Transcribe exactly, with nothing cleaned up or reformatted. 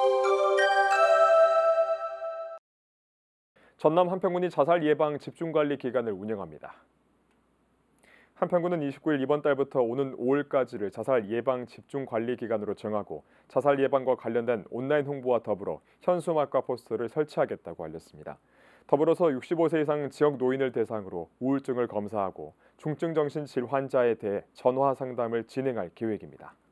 전남 한평군이 자살 예방 집중관리 기간을 운영합니다. 한평군은 이십구 일 이번 달부터 오는 오월까지를 자살 예방 집중관리 기간으로 정하고 자살 예방과 관련된 온라인 홍보와 더불어 현수막과 포스터를 설치하겠다고 알렸습니다. 더불어서 육십오 세 이상 지역 노인을 대상으로 우울증을 검사하고 중증 정신질 환자에 대해 전화 상담을 진행할 계획입니다.